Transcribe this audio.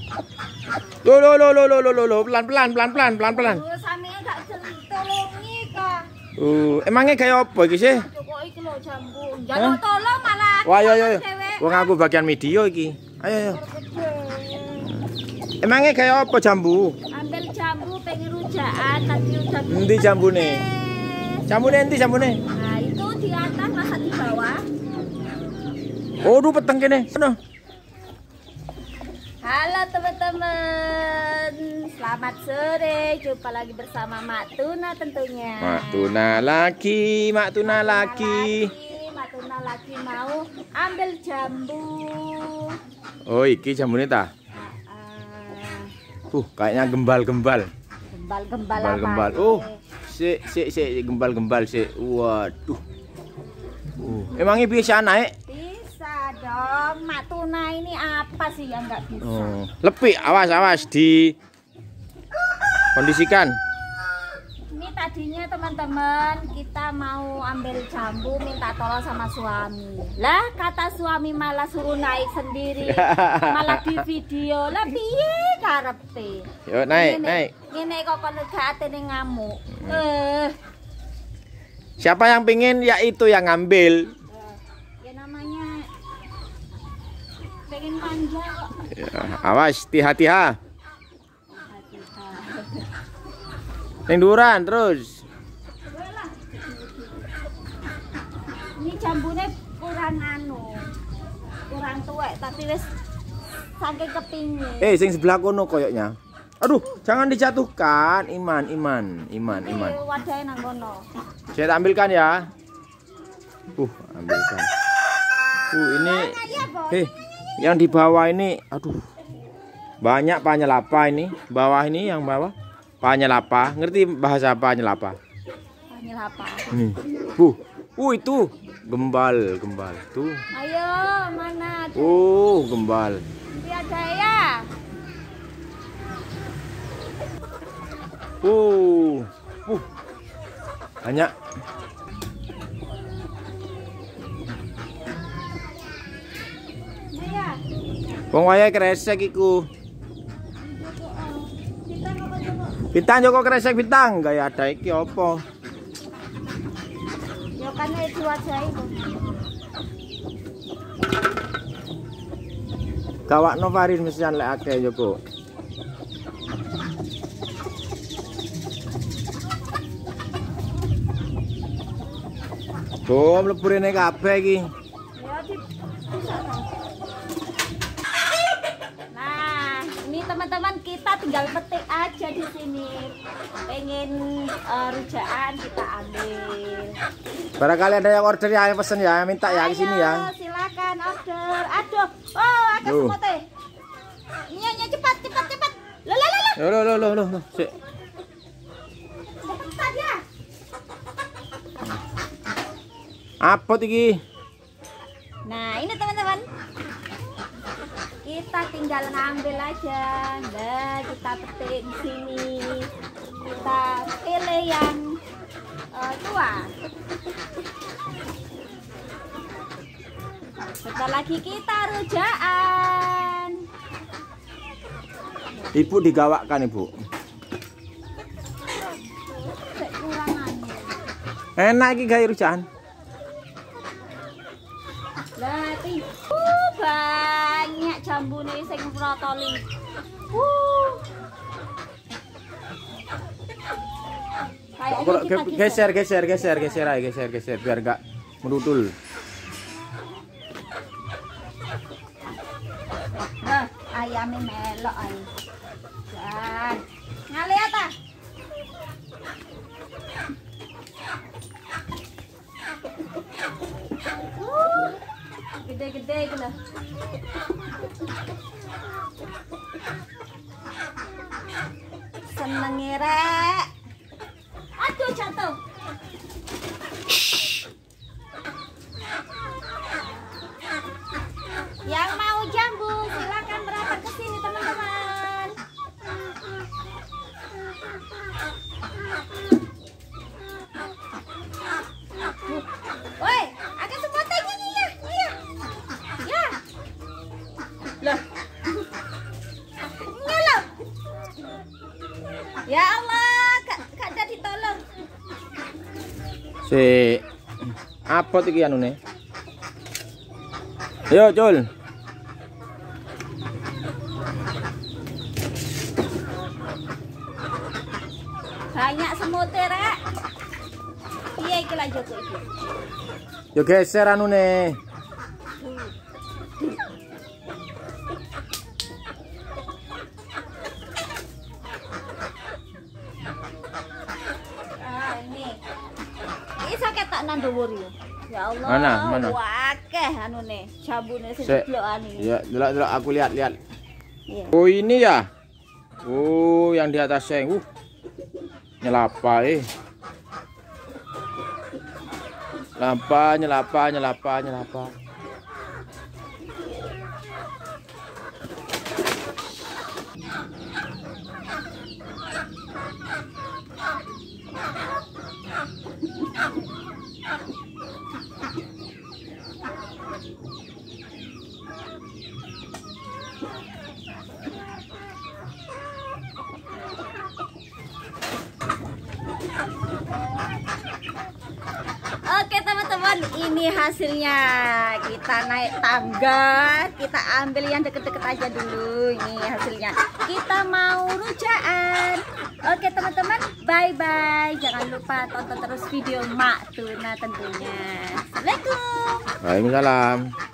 Lo, pelan-pelan. Sampeyan gak tolongi kok. Emangnya kayak apa iki sih? Kok iki lho jambu. Jangan tolong malah. Wah, ayo. Wong aku bagian video iki. Ayo. Emangnya kayak apa jambu? Ambil jambu pengen rujaan tadi udah. Endi jambune? Jambune. Nah, itu di atas masa di bawah. Oh, duh peteng kene. Sono. Halo teman-teman, selamat sore. Jumpa lagi bersama Mak Tuna tentunya. Mak Tuna lagi. Mak Tuna lagi mau ambil jambu. Oh, iki jambune ta? Kayaknya gembal-gembal. Gembal-gembal. Sik, gembal-gembal sik. Waduh. Emangnya bisa naik? Bisa dong. Mak Tuna ini apa sih yang nggak bisa? Lebih, awas di kondisikan. Ini tadinya teman-teman kita mau ambil jambu minta tolong sama suami. Lah kata suami malah suruh naik sendiri. Malah di video. Lah piye karepe? Yuk naik. Ngene kok kon gak atene ngamuk. Siapa yang pingin ya itu yang ngambil. Ya namanya pengen manja kok. Ya, awas, hati-hati. Tenduran terus. Ini jambunya kurang tuwek tapi wis saking kepingin. Sing sebelah kono koyoknya. Aduh, jangan dijatuhkan. Iman. Wadahnya nang kono. Saya ambilkan ya. Ambilkan. Ini. Yang di bawah ini, aduh. Banyak penyelapa ini. Bawah ini yang bawah. Penyelapa. Ngerti bahasa penyelapa? Penyelapa. Nih. Itu gembal tuh. Ayo, mana? Gembal. Nanti ada ya. Banyak. Wong wayahe kresek iku. Bintang Joko kresek bintang, gaya ada iki apa? Ya kan itu aja itu. Gawakno Faris mesian lek akeh Joko. Tuh mlebu rene kabeh iki. Nah, ini teman-teman kita tinggal petik aja di sini. Pengen rujaan kita ambil. Barangkali ada yang order ya, yang pesen ya, minta ya di sini ya. Silakan order. Aduh, agak semut teh. Iya, cepat. Loh, sik. Cepat ya. Apa iki? Nah, ini teman-teman. Kita tinggal ngambil aja. Nah, kita petik di sini. Kita pilih yang tua. Sebentar lagi kita rujaan. Ibu digawakkan, Ibu. Enak iki gawe rujaan. Lah, banyak jambune sing protoli. Geser biar enggak merutul. Nah, ayamnya melok ae. Dan ngaliat ah. Gede-gede itu lah. Seneng rek. Aduh jatuh. Yang mau jambu silakan berapat ke sini teman-teman. Woi, agak semua tanya ya. Lah. Ya Allah, gak ada ditolong. Si apa iki anune? Ayo, Cul. Banyak semute rek. Iya iki lanjut iki. Yo geser anune. Ini. Iki sakit tak nang dhuwur ya. Ya Allah. Mana? Wakeh anune, jambune sing Sik. jeblokane. Ya, delok aku lihat. Iya. Oh, ini ya. Oh, yang di atasnya. Nyelapa nyelapa. Oke teman-teman, ini hasilnya. Kita naik tangga, kita ambil yang deket-deket aja dulu. Ini hasilnya. Kita mau rujaan. Oke teman-teman, bye-bye. Jangan lupa tonton terus video Mak Tuna tentunya. Assalamualaikum. Waalaikumsalam.